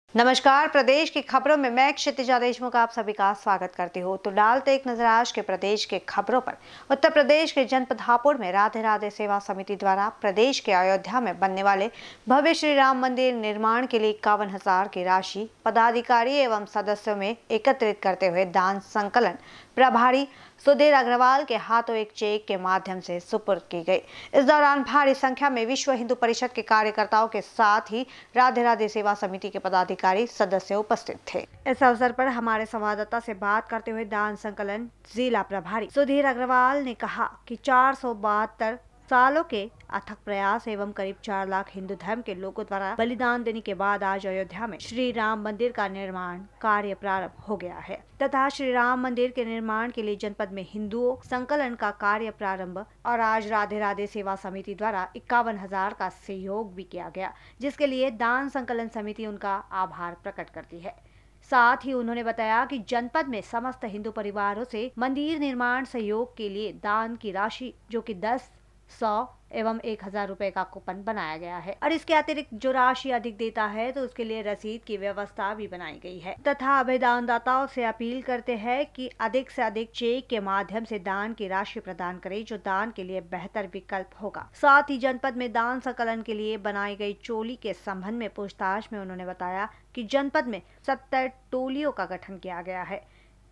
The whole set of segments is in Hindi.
नमस्कार। प्रदेश की खबरों में मैं क्षितिजा देशमुख आप सभी का स्वागत करती हूँ। तो डालते एक नजर आज के प्रदेश के खबरों पर। उत्तर प्रदेश के जनपद हापुड़ में राधे राधे सेवा समिति द्वारा प्रदेश के अयोध्या में बनने वाले भव्य श्री राम मंदिर निर्माण के लिए 51,000 की राशि पदाधिकारी एवं सदस्यों में एकत्रित करते हुए दान संकलन प्रभारी सुधीर अग्रवाल के हाथों एक चेक के माध्यम से सुपुर्द की गई। इस दौरान भारी संख्या में विश्व हिंदू परिषद के कार्यकर्ताओं के साथ ही राधे राधे सेवा समिति के पदाधिकारी सदस्य उपस्थित थे। इस अवसर पर हमारे संवाददाता से बात करते हुए दान संकलन जिला प्रभारी सुधीर अग्रवाल ने कहा कि 472 सालों के अथक प्रयास एवं करीब 4 लाख हिंदू धर्म के लोगों द्वारा बलिदान देने के बाद आज अयोध्या में श्री राम मंदिर का निर्माण कार्य प्रारंभ हो गया है तथा श्री राम मंदिर के निर्माण के लिए जनपद में हिंदुओं संकलन का कार्य प्रारंभ और आज राधे राधे सेवा समिति द्वारा 51,000 का सहयोग भी किया गया, जिसके लिए दान संकलन समिति उनका आभार प्रकट करती है। साथ ही उन्होंने बताया कि जनपद में समस्त हिंदू परिवारों से मंदिर निर्माण सहयोग के लिए दान की राशि जो कि 10, 100 एवं 1,000 रुपए का कूपन बनाया गया है और इसके अतिरिक्त जो राशि अधिक देता है तो उसके लिए रसीद की व्यवस्था भी बनाई गई है तथा अभिदानदाताओं से अपील करते हैं कि अधिक से अधिक चेक के माध्यम से दान की राशि प्रदान करें, जो दान के लिए बेहतर विकल्प होगा। साथ ही जनपद में दान संकलन के लिए बनाई गई टोली के संबंध में पूछताछ में उन्होंने बताया कि जनपद में 70 टोलियों का गठन किया गया है,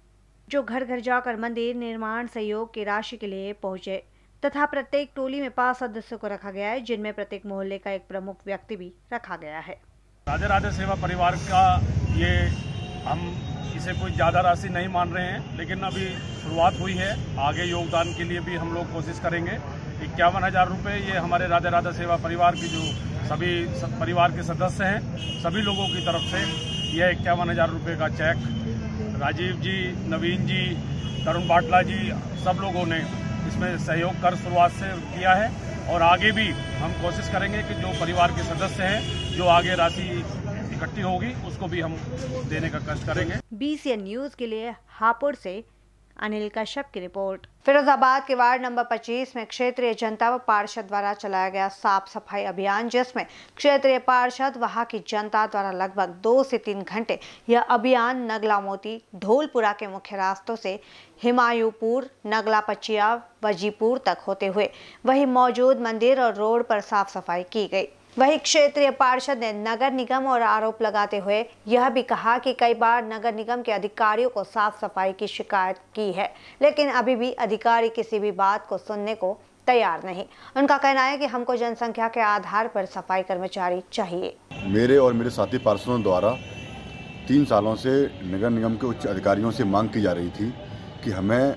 जो घर घर जाकर मंदिर निर्माण सहयोग की राशि के लिए पहुंचे तथा प्रत्येक टोली में 5 सदस्यों को रखा गया है, जिनमें प्रत्येक मोहल्ले का एक प्रमुख व्यक्ति भी रखा गया है। राधे राधे सेवा परिवार का ये हम इसे कोई ज़्यादा राशि नहीं मान रहे हैं, लेकिन अभी शुरुआत हुई है। आगे योगदान के लिए भी हम लोग कोशिश करेंगे। 51,000 रुपये ये हमारे राधे राधे सेवा परिवार की जो सभी परिवार के सदस्य हैं, सभी लोगों की तरफ से यह 51,000 रुपये का चेक राजीव जी, नवीन जी, तरुण बाटला जी, सब लोगों ने इसमें सहयोग कर शुरुआत से किया है और आगे भी हम कोशिश करेंगे कि जो परिवार के सदस्य हैं, जो आगे राशि इकट्ठी होगी उसको भी हम देने का कष्ट करेंगे। BCN न्यूज के लिए हापुड़ से अनिल कश्यप की रिपोर्ट। फिरोजाबाद के वार्ड नंबर 25 में क्षेत्रीय जनता व पार्षद द्वारा चलाया गया साफ सफाई अभियान, जिसमें क्षेत्रीय पार्षद वहां की जनता द्वारा लगभग 2 से 3 घंटे यह अभियान नगला मोती धौलपुरा के मुख्य रास्तों से हिमायूपुर, नगला पचिया, वजीपुर तक होते हुए वही मौजूद मंदिर और रोड पर साफ सफाई की गई। वही क्षेत्रीय पार्षद ने नगर निगम और आरोप लगाते हुए यह भी कहा कि कई बार नगर निगम के अधिकारियों को साफ सफाई की शिकायत की है, लेकिन अभी भी अधिकारी किसी भी बात को सुनने को तैयार नहीं। उनका कहना है कि हमको जनसंख्या के आधार पर सफाई कर्मचारी चाहिए। मेरे और मेरे साथी पार्षदों द्वारा 3 सालों से नगर निगम के उच्च अधिकारियों से मांग की जा रही थी कि हमें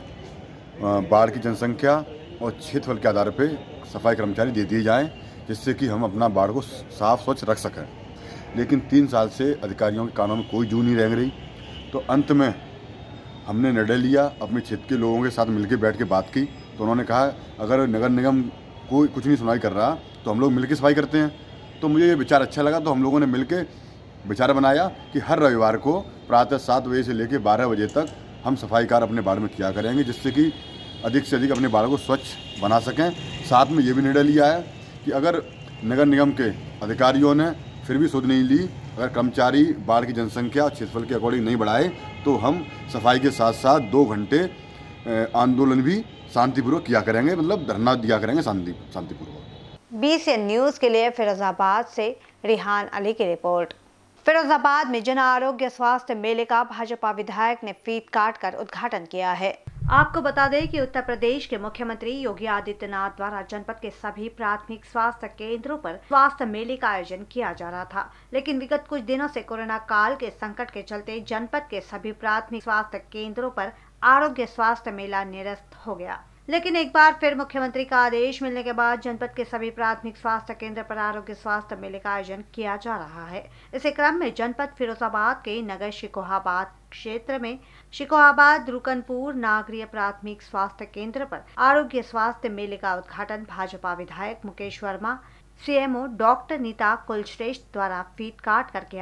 वार्ड की जनसंख्या और क्षेत्रफल के आधार पर सफाई कर्मचारी दे दिए जाएँ, जिससे कि हम अपना वार्ड को साफ स्वच्छ रख सकें। लेकिन 3 साल से अधिकारियों के कानों में कोई जू नहीं रह रही। तो अंत में हमने निर्णय लिया, अपने क्षेत्र के लोगों के साथ मिलकर बैठ के बात की। तो उन्होंने कहा अगर नगर निगम कोई कुछ नहीं सुनाई कर रहा तो हम लोग मिलकर सफाई करते हैं। तो मुझे ये विचार अच्छा लगा, तो हम लोगों ने मिलकर विचार बनाया कि हर रविवार को प्रातः 7 बजे से लेकर 12 बजे तक हम सफाई कार्य अपने वार्ड में किया करेंगे, जिससे कि अधिक से अधिक अपने वार्ड को स्वच्छ बना सकें। साथ में ये भी निर्णय लिया है कि अगर नगर निगम के अधिकारियों ने फिर भी सुध नहीं ली, अगर कर्मचारी वार्ड की जनसंख्या और क्षेत्रफल के अकॉर्डिंग नहीं बढ़ाए, तो हम सफाई के साथ साथ 2 घंटे आंदोलन भी शांतिपूर्वक किया करेंगे, मतलब धरना दिया करेंगे शांतिपूर्वक। BCN न्यूज के लिए फिरोजाबाद से रिहान अली की रिपोर्ट। फिरोजाबाद में जन आरोग्य स्वास्थ्य मेले का भाजपा विधायक ने फीत काटकर उद्घाटन किया है। आपको बता दें कि उत्तर प्रदेश के मुख्यमंत्री योगी आदित्यनाथ द्वारा जनपद के सभी प्राथमिक स्वास्थ्य केंद्रों पर स्वास्थ्य मेले का आयोजन किया जा रहा था, लेकिन विगत कुछ दिनों से कोरोना काल के संकट के चलते जनपद के सभी प्राथमिक स्वास्थ्य केंद्रों पर आरोग्य स्वास्थ्य मेला निरस्त हो गया। लेकिन एक बार फिर मुख्यमंत्री का आदेश मिलने के बाद जनपद के सभी प्राथमिक स्वास्थ्य केंद्र पर आरोग्य स्वास्थ्य मेले का आयोजन किया जा रहा है। इसी क्रम में जनपद फिरोजाबाद के नगर शिकोहाबाद क्षेत्र में शिकोहाबाद रुकनपुर नागरिक प्राथमिक स्वास्थ्य केंद्र पर आरोग्य स्वास्थ्य मेले का उद्घाटन भाजपा विधायक मुकेश वर्मा, CMO डॉक्टर नीता कुलश्रेष्ठ द्वारा फीत काट कर किया गया।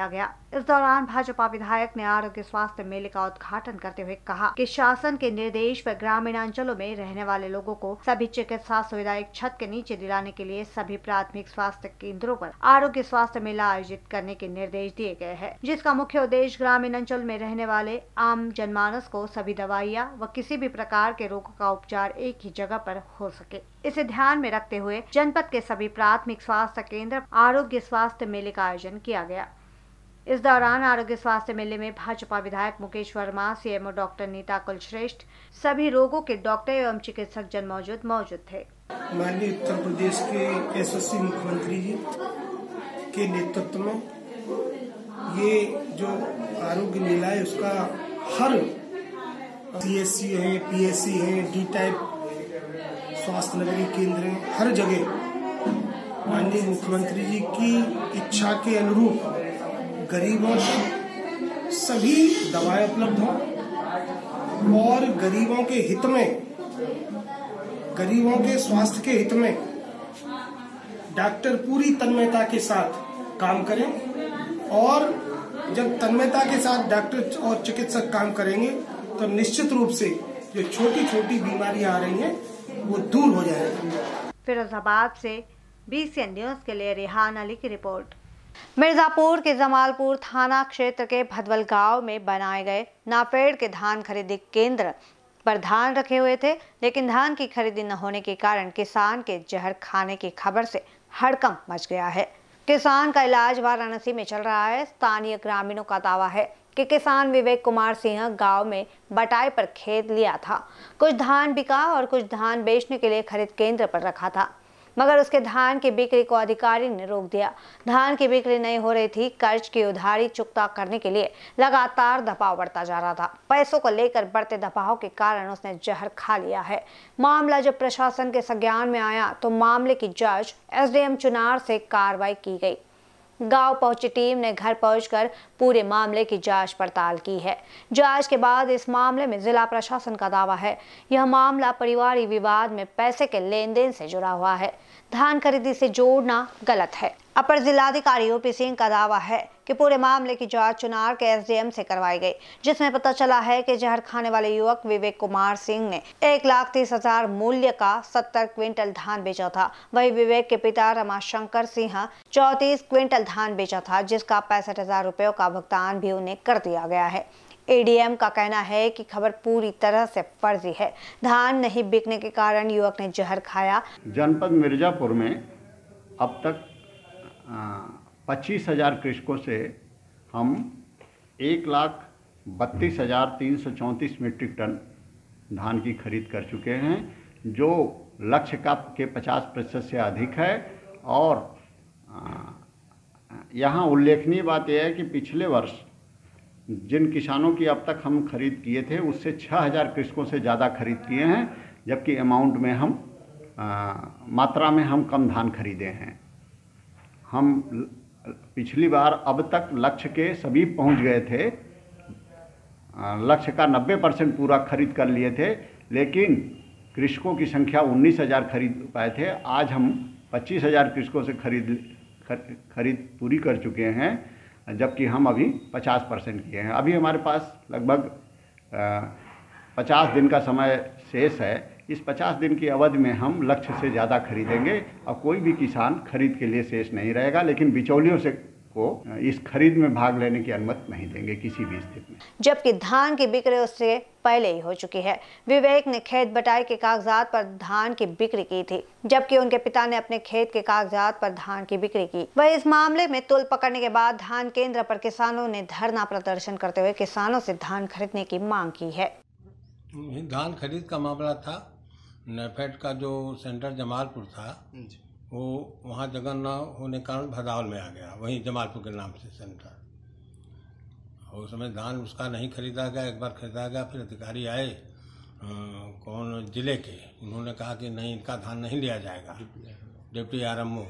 इस दौरान भाजपा विधायक ने आरोग्य स्वास्थ्य मेले का उद्घाटन करते हुए कहा कि शासन के निर्देश पर ग्रामीण अंचलों में रहने वाले लोगों को सभी चिकित्सा सुविधा एक छत के नीचे दिलाने के लिए सभी प्राथमिक स्वास्थ्य केंद्रों पर आरोग्य स्वास्थ्य मेला आयोजित करने के निर्देश दिए गए हैं, जिसका मुख्य उद्देश्य ग्रामीण अंचल में रहने वाले आम जनमानस को सभी दवाइयां व किसी भी प्रकार के रोगों का उपचार एक ही जगह पर हो सके। इसे ध्यान में रखते हुए जनपद के सभी प्राथमिक स्वास्थ्य केंद्र आरोग्य स्वास्थ्य मेले का आयोजन किया गया। इस दौरान आरोग्य स्वास्थ्य मेले में भाजपा विधायक मुकेश वर्मा, सीएमओ डॉक्टर नीता कुलश्रेष्ठ, सभी रोगों के डॉक्टर एवं चिकित्सक जन मौजूद थे। माननीय उत्तर प्रदेश के यशस्वी मुख्यमंत्री जी के नेतृत्व में ये जो आरोग्य मेला है उसका हर सीएससी है, पीएससी है, डी टाइप स्वास्थ्य नगरीय केंद्र है, हर जगह माननीय मुख्यमंत्री जी की इच्छा के अनुरूप गरीबों को सभी दवाएं उपलब्ध हों और गरीबों के हित में, गरीबों के स्वास्थ्य के हित में डॉक्टर पूरी तन्मयता के साथ काम करें और जब तन्मयता के साथ डॉक्टर और चिकित्सक काम करेंगे तो निश्चित रूप से जो छोटी छोटी बीमारियां आ रही हैं वो दूर हो जाएगी। फिरोजाबाद से BCN न्यूज के लिए रेहान अली की रिपोर्ट। मिर्जापुर के जमालपुर थाना क्षेत्र के भदवल गांव में बनाए गए नाफेड के धान खरीदी केंद्र पर धान रखे हुए थे, लेकिन धान की खरीदी न होने के कारण किसान के जहर खाने की खबर से हड़कंप मच गया है। किसान का इलाज वाराणसी में चल रहा है। स्थानीय ग्रामीणों का दावा है कि किसान विवेक कुमार सिंह गांव में बटाई पर खेत लिया था। कुछ धान बिका और कुछ धान बेचने के लिए खरीद केंद्र पर रखा था, मगर उसके धान की बिक्री को अधिकारी ने रोक दिया। धान की बिक्री नहीं हो रही थी। कर्ज की उधारी चुकता करने के लिए लगातार दबाव बढ़ता जा रहा था। पैसों को लेकर बढ़ते दबाव के कारण उसने जहर खा लिया है। मामला जब प्रशासन के संज्ञान में आया तो मामले की जांच SDM चुनार से कार्रवाई की गई। गांव पहुंची टीम ने घर पहुंचकर पूरे मामले की जांच पड़ताल की है। जांच के बाद इस मामले में जिला प्रशासन का दावा है यह मामला पारिवारिक विवाद में पैसे के लेन देन से जुड़ा हुआ है। धान खरीदी से जोड़ना गलत है। अपर जिलाधिकारी OP सिंह का दावा है कि पूरे मामले की जांच चुनार के SDM से करवाई गई, जिसमें पता चला है कि जहर खाने वाले युवक विवेक कुमार सिंह ने 1,30,000 मूल्य का 70 क्विंटल धान बेचा था। वही विवेक के पिता रमाशंकर सिंह 34 क्विंटल धान बेचा था, जिसका 65,000 रुपयों का भुगतान भी उन्हें कर दिया गया है। ADM का कहना है कि खबर पूरी तरह से फर्जी है। धान नहीं बिकने के कारण युवक ने जहर खाया। जनपद मिर्जापुर में अब तक 25,000 कृषकों से हम 1,32,334 मीट्रिक टन धान की खरीद कर चुके हैं, जो लक्ष्य का के 50% से अधिक है। और यहाँ उल्लेखनीय बात यह है कि पिछले वर्ष जिन किसानों की अब तक हम खरीद किए थे उससे 6,000 कृषकों से ज़्यादा खरीद किए हैं, जबकि अमाउंट में हम मात्रा में हम कम धान खरीदे हैं। हम पिछली बार अब तक लक्ष्य के सभी पहुंच गए थे, लक्ष्य का 90% पूरा खरीद कर लिए थे, लेकिन कृषकों की संख्या 19,000 खरीद पाए थे। आज हम 25,000 कृषकों से खरीद पूरी कर चुके हैं, जबकि हम अभी 50% किए हैं। अभी हमारे पास लगभग 50 दिन का समय शेष है। इस 50 दिन की अवधि में हम लक्ष्य से ज़्यादा खरीदेंगे और कोई भी किसान खरीद के लिए शेष नहीं रहेगा, लेकिन बिचौलियों से को इस खरीद में भाग लेने की अनुमति नहीं देंगे किसी भी स्थिति में। जबकि धान की बिक्री उससे पहले ही हो चुकी है। विवेक ने खेत बटाई के कागजात पर धान की बिक्री की थी, जबकि उनके पिता ने अपने खेत के कागजात पर धान की बिक्री की। वह इस मामले में तुल पकड़ने के बाद धान केंद्र पर किसानों ने धरना प्रदर्शन करते हुए किसानों से धान खरीदने की मांग की है। धान खरीद का मामला था। नेफेड का जो सेंटर जमालपुर था वो वहाँ जगह न होने के कारण भदावल में आ गया, वहीं जमालपुर के नाम से सेंटर। और उस समय धान उसका नहीं खरीदा गया। एक बार खरीदा गया, फिर अधिकारी आए कौन जिले के, उन्होंने कहा कि नहीं, इनका धान नहीं लिया जाएगा। डिप्टी RMO,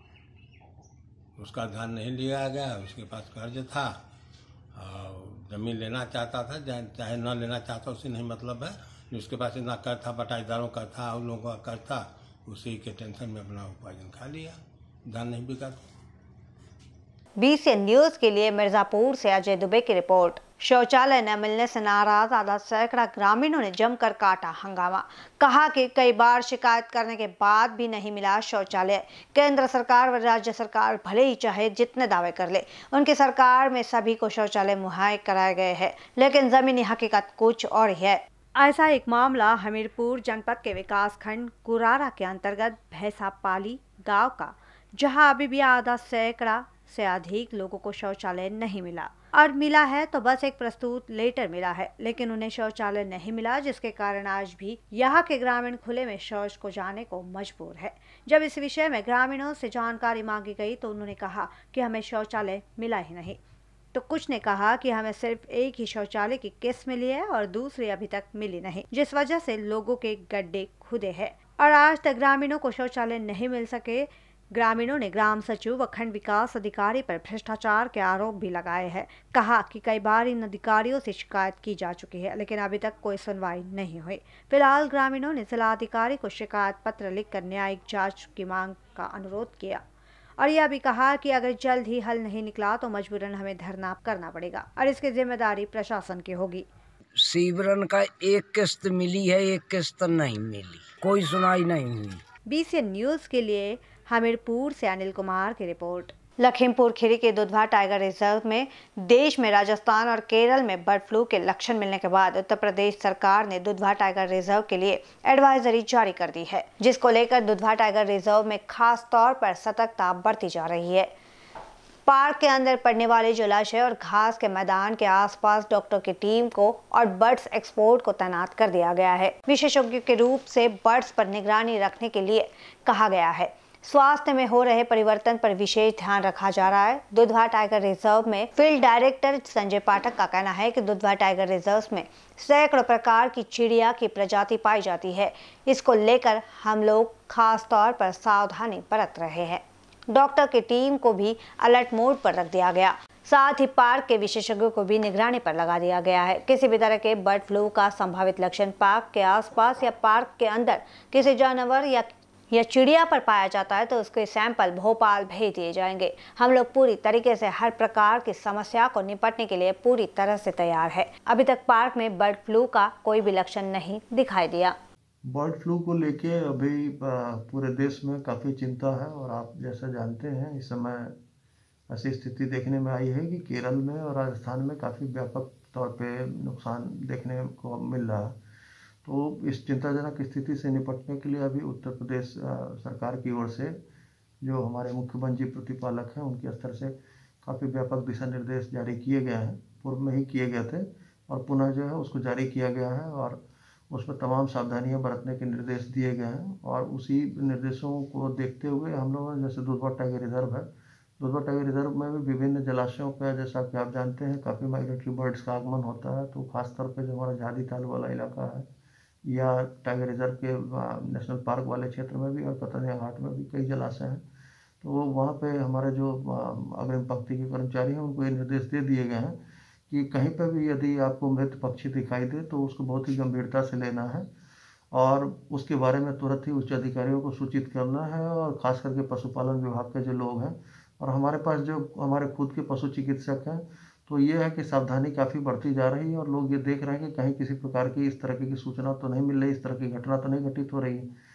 उसका धान नहीं लिया गया। उसके पास कर्ज था और जमीन लेना चाहता था, चाहे न लेना चाहता उससे नहीं मतलब है। जिसके पास इतना कर था, बटाईदारों का था, उन लोगों का कर था, उसी के टेंशन में अपना उपार्जन खा लिया, धान नहीं बिका। BCN न्यूज के लिए मिर्जापुर से अजय दुबे की रिपोर्ट। शौचालय न मिलने से नाराज आधा सैकड़ा ग्रामीणों ने जमकर काटा हंगामा। कहा कि कई बार शिकायत करने के बाद भी नहीं मिला शौचालय। केंद्र सरकार व राज्य सरकार भले ही चाहे जितने दावे कर ले, उनकी सरकार में सभी को शौचालय मुहैया कराए गए हैं, लेकिन जमीनी हकीकत कुछ और है। ऐसा एक मामला हमीरपुर जनपद के विकास खंड कुरारा के अंतर्गत भैंसापाली गांव का, जहां अभी भी आधा सैकड़ा से अधिक लोगों को शौचालय नहीं मिला, और मिला है तो बस एक प्रस्तुत लेटर मिला है, लेकिन उन्हें शौचालय नहीं मिला, जिसके कारण आज भी यहाँ के ग्रामीण खुले में शौच को जाने को मजबूर है। जब इस विषय में ग्रामीणों से जानकारी मांगी गई तो उन्होंने कहा कि हमें शौचालय मिला ही नहीं, तो कुछ ने कहा कि हमें सिर्फ एक ही शौचालय की किस्त मिली है और दूसरी अभी तक मिली नहीं, जिस वजह से लोगों के गड्ढे खुदे हैं और आज तक ग्रामीणों को शौचालय नहीं मिल सके। ग्रामीणों ने ग्राम सचिव व खंड विकास अधिकारी पर भ्रष्टाचार के आरोप भी लगाए हैं। कहा कि कई बार इन अधिकारियों से शिकायत की जा चुकी है, लेकिन अभी तक कोई सुनवाई नहीं हुई। फिलहाल ग्रामीणों ने जिलाधिकारी को शिकायत पत्र लिखकर न्यायिक जांच की मांग का अनुरोध किया और यह भी कहा कि अगर जल्द ही हल नहीं निकला तो मजबूरन हमें धरना करना पड़ेगा और इसकी जिम्मेदारी प्रशासन की होगी। सीवरन का एक किस्त मिली है, एक किस्त नहीं मिली, कोई सुनाई नहीं हुई। BCN न्यूज के लिए हमीरपुर से अनिल कुमार की रिपोर्ट। लखीमपुर खीरी के दुधवा टाइगर रिजर्व में देश में राजस्थान और केरल में बर्ड फ्लू के लक्षण मिलने के बाद उत्तर प्रदेश सरकार ने दुधवा टाइगर रिजर्व के लिए एडवाइजरी जारी कर दी है, जिसको लेकर दुधवा टाइगर रिजर्व में खास तौर पर सतर्कता बरती जा रही है। पार्क के अंदर पड़ने वाले जलाशय और घास के मैदान के आसपास डॉक्टर की टीम को और बर्ड्स एक्सपोर्ट को तैनात कर दिया गया है। विशेषज्ञों के रूप से बर्ड्स पर निगरानी रखने के लिए कहा गया है। स्वास्थ्य में हो रहे परिवर्तन पर विशेष ध्यान रखा जा रहा है। दुधवा टाइगर रिजर्व में फील्ड डायरेक्टर संजय पाठक का कहना है कि दुधवा टाइगर रिजर्व में सैकड़ों प्रकार की चिड़िया की प्रजाति पाई जाती है। इसको लेकर हम लोग खास तौर पर सावधानी बरत रहे हैं। डॉक्टर की टीम को भी अलर्ट मोड पर रख दिया गया, साथ ही पार्क के विशेषज्ञों को भी निगरानी पर लगा दिया गया है। किसी भी तरह के बर्ड फ्लू का संभावित लक्षण पार्क के आसपास या पार्क के अंदर किसी जानवर या चिड़िया पर पाया जाता है तो उसके सैंपल भोपाल भेज दिए जाएंगे। हम लोग पूरी तरीके से हर प्रकार की समस्या को निपटने के लिए पूरी तरह से तैयार है। अभी तक पार्क में बर्ड फ्लू का कोई भी लक्षण नहीं दिखाई दिया। बर्ड फ्लू को लेके अभी पूरे देश में काफ़ी चिंता है और आप जैसा जानते हैं इस समय ऐसी स्थिति देखने में आई है कि केरल में और राजस्थान में काफ़ी व्यापक तौर पे नुकसान देखने को मिल रहा है। तो इस चिंताजनक स्थिति से निपटने के लिए अभी उत्तर प्रदेश सरकार की ओर से जो हमारे मुख्य वन जीव प्रतिपालक हैं उनके स्तर से काफ़ी व्यापक दिशा निर्देश जारी किए गए हैं। पूर्व में ही किए गए थे और पुनः जो है उसको जारी किया गया है और उसमें तमाम सावधानियां बरतने के निर्देश दिए गए हैं। और उसी निर्देशों को देखते हुए हम लोगों ने जैसे दुधवा टाइगर रिजर्व है, दुधवा टाइगर रिजर्व में भी विभिन्न जलाशयों पर जैसा कि आप जानते हैं काफ़ी माइग्रेटरी बर्ड्स का आगमन होता है। तो खासतौर पर जो हमारा झादी ताल वाला इलाका है या टाइगर रिजर्व के नेशनल पार्क वाले क्षेत्र में भी और कतनिया घाट में भी कई जलाशय हैं। तो वहाँ पे हमारे जो अग्रिम पंक्ति के कर्मचारी हैं उनको ये निर्देश दे दिए गए हैं कि कहीं पर भी यदि आपको मृत पक्षी दिखाई दे तो उसको बहुत ही गंभीरता से लेना है और उसके बारे में तुरंत ही उच्च अधिकारियों को सूचित करना है। और खास करके पशुपालन विभाग के जो लोग हैं और हमारे पास जो हमारे खुद के पशु चिकित्सक हैं, तो ये है कि सावधानी काफ़ी बढ़ती जा रही है और लोग ये देख रहे हैं कि कहीं किसी प्रकार की इस तरह की सूचना तो नहीं मिल रही, इस तरह की घटना तो नहीं घटित हो रही।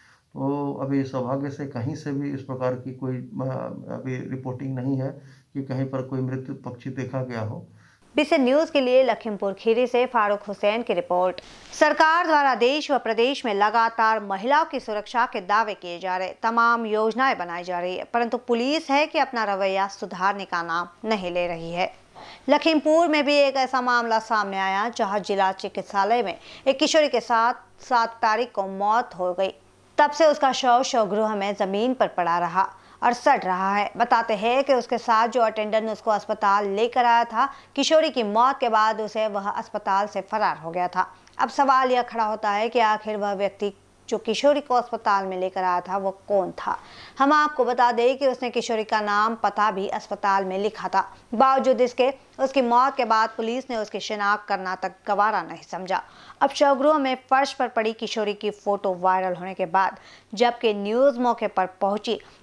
तो अभी सौभाग्य से कहीं से भी इस प्रकार की कोई अभी रिपोर्टिंग नहीं है कि कहीं पर कोई मृत पक्षी देखा गया हो। BCN न्यूज के लिए लखीमपुर खीरी से फारूक हुसैन की रिपोर्ट। सरकार द्वारा देश व प्रदेश में लगातार महिलाओं की सुरक्षा के दावे किए जा रहे, तमाम योजनाएं बनाई जा रही है, परंतु पुलिस है कि अपना रवैया सुधारने का नाम नहीं ले रही है। लखीमपुर में भी एक ऐसा मामला सामने आया जहां जिला चिकित्सालय में एक किशोरी के साथ 7 तारीख को मौत हो गई। तब से उसका शव गृह में जमीन पर पड़ा रहा और सड़ रहा है। बताते हैं कि उसके साथ जो अटेंडेंट उसको अस्पताल लेकर आया था, किशोरी की मौत के बाद उसे वह अस्पताल से फरार हो गया था। अब सवाल यह खड़ा होता है कि आखिर वह व्यक्ति जो किशोरी को अस्पताल में लेकर आया था वो कौन था। हम आपको बता दें कि उसने किशोरी का नाम पता भी अस्पताल में लिखा था। बावजूद इसके उसकी मौत के बाद पुलिस ने उसकी शिनाख्त करना तक गवारा नहीं समझा। अब शवगृह में फर्श पर पड़ी किशोरी की फोटो वायरल होने के बाद जबकि न्यूज मौके पर पहुंची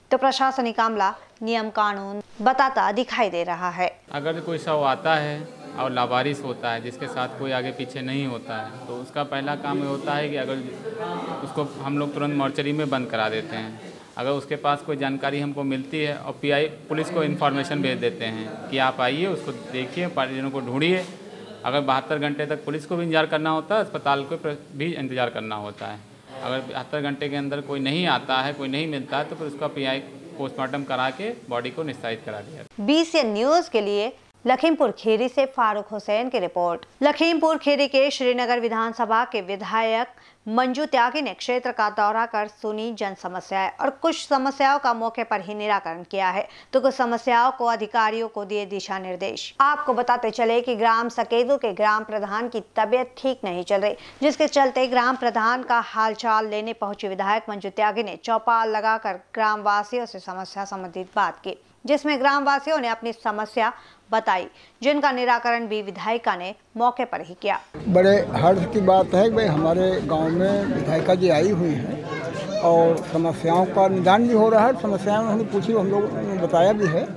तो प्रशासनिक अमला नियम कानून बताता दिखाई दे रहा है। अगर कोई शव आता है और लावारिस होता है, जिसके साथ कोई आगे पीछे नहीं होता है, तो उसका पहला काम ये होता है कि अगर उसको हम लोग तुरंत मॉर्चरी में बंद करा देते हैं। अगर उसके पास कोई जानकारी हमको मिलती है और पीआई पुलिस को इन्फॉर्मेशन भेज देते हैं कि आप आइए, उसको देखिए, परिजनों को ढूंढिए। अगर 72 घंटे तक पुलिस को भी इंतजार करना होता है, अस्पताल को भी इंतजार करना होता है। अगर 72 घंटे के अंदर कोई नहीं आता है, कोई नहीं मिलता है, तो फिर उसका पीआई पोस्टमार्टम करा के बॉडी को निस्तारित करा दिया। BCN न्यूज़ के लिए लखीमपुर खीरी से फारूक हुसैन की रिपोर्ट। लखीमपुर खीरी के श्रीनगर विधानसभा के विधायक मंजू त्यागी ने क्षेत्र का दौरा कर सुनी जन समस्याएं और कुछ समस्याओं का मौके पर ही निराकरण किया है, तो कुछ समस्याओं को अधिकारियों को दिए दिशा निर्देश। आपको बताते चले कि ग्राम सकेदू के ग्राम प्रधान की तबीयत ठीक नहीं चल रही, जिसके चलते ग्राम प्रधान का हालचाल लेने पहुंचे विधायक मंजू त्यागी ने चौपाल लगाकर ग्राम वासियों से समस्या संबंधित बात की, जिसमें ग्राम वासियों ने अपनी समस्या बताई, जिनका निराकरण भी विधायिका ने मौके पर ही किया। बड़े हर्ष की बात है कि भाई हमारे गांव में विधायिका जी आई हुई हैं और समस्याओं का निदान भी हो रहा है। समस्याएं उन्होंने पूछी, हम लोग बताया भी है।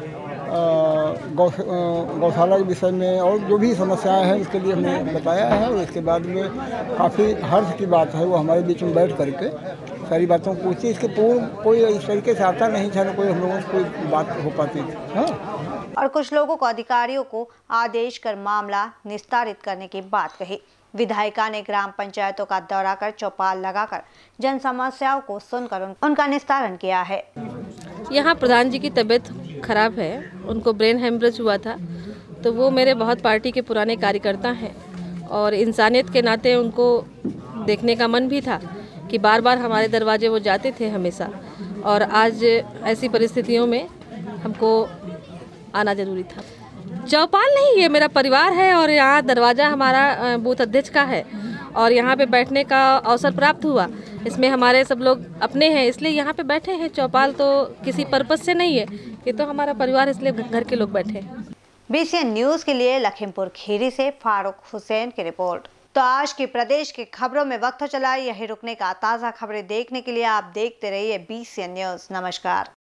गौशाला के विषय में और जो भी समस्याएं हैं उसके लिए हमने बताया है और इसके बाद में काफ़ी हर्ष की बात है, वो हमारे बीच में बैठ करके सारी बातों को पूछती। इसके पूर्व कोई इस तरीके से आता नहीं था, कोई हम लोगों से कोई बात हो पाती थी। हाँ, और कुछ लोगों को अधिकारियों को आदेश कर मामला निस्तारित करने की बात कही। विधायिका ने ग्राम पंचायतों का दौरा कर चौपाल लगाकर जन समस्याओं को सुनकर उनका निस्तारण किया है। यहाँ प्रधान जी की तबीयत खराब है, उनको ब्रेन हेमरेज हुआ था, तो वो मेरे बहुत पार्टी के पुराने कार्यकर्ता हैं और इंसानियत के नाते उनको देखने का मन भी था कि बार बार हमारे दरवाजे वो जाते थे हमेशा, और आज ऐसी परिस्थितियों में हमको आना जरूरी था। चौपाल नहीं, ये मेरा परिवार है और यहाँ दरवाज़ा हमारा बूथ अध्यक्ष का है और यहाँ पे बैठने का अवसर प्राप्त हुआ। इसमें हमारे सब लोग अपने हैं, इसलिए यहाँ पे बैठे हैं। चौपाल तो किसी पर्पस से नहीं है, ये तो हमारा परिवार, इसलिए घर के लोग बैठे हैं। BCN न्यूज़ के लिए लखीमपुर खीरी से फारूक हुसैन की रिपोर्ट। तो आज की प्रदेश की खबरों में वक्त चला यही रुकने का। ताज़ा खबरें देखने के लिए आप देखते रहिए BCN न्यूज़। नमस्कार।